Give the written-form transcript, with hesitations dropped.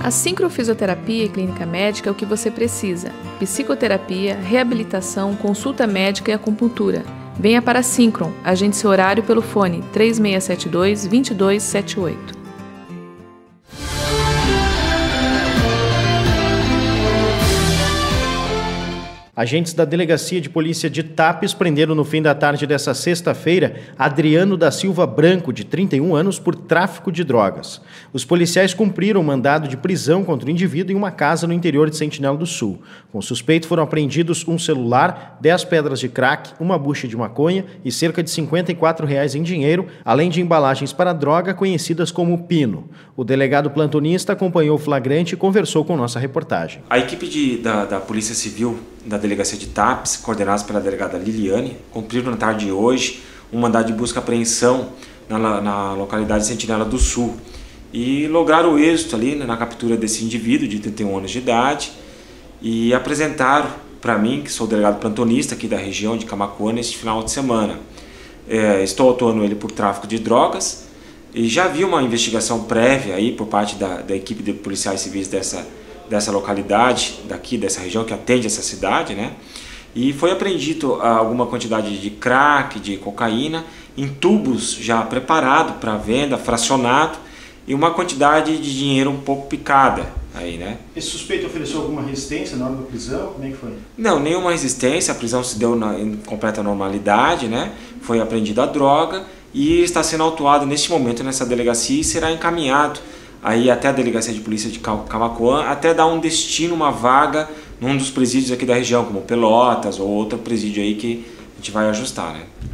A sincrofisioterapia e clínica médica é o que você precisa. Psicoterapia, reabilitação, consulta médica e acupuntura. Venha para a Síncron. Agende seu horário pelo fone 3672-2278. Agentes da Delegacia de Polícia de Tapes prenderam no fim da tarde dessa sexta-feira Adriano da Silva Branco, de 31 anos, por tráfico de drogas. Os policiais cumpriram um mandado de prisão contra o indivíduo em uma casa no interior de Sentinela do Sul. Com o suspeito foram apreendidos um celular, 10 pedras de crack, uma bucha de maconha e cerca de R$ 54 em dinheiro, além de embalagens para droga conhecidas como pino. O delegado plantonista acompanhou o flagrante e conversou com nossa reportagem. A equipe da Polícia Civil da Delegacia de Tapes, coordenadas pela delegada Liliane, cumpriram na tarde de hoje um mandado de busca e apreensão na localidade de Sentinela do Sul e lograram o êxito ali na captura desse indivíduo de 31 anos de idade e apresentaram para mim, que sou o delegado plantonista aqui da região de Camaquã, neste final de semana. Estou atuando ele por tráfico de drogas e já vi uma investigação prévia aí por parte da equipe de policiais civis dessa localidade, dessa região que atende essa cidade, né? E foi apreendido alguma quantidade de crack, de cocaína, em tubos já preparado para venda, fracionado, e uma quantidade de dinheiro um pouco picada aí, né? Esse suspeito ofereceu alguma resistência na hora da prisão? Como é que foi? Não, nenhuma resistência, a prisão se deu em completa normalidade, né? Foi apreendida a droga e está sendo autuado neste momento nessa delegacia e será encaminhado aí até a Delegacia de Polícia de Camaquã, até dar um destino, uma vaga num dos presídios aqui da região, como Pelotas ou outro presídio aí que a gente vai ajustar, né?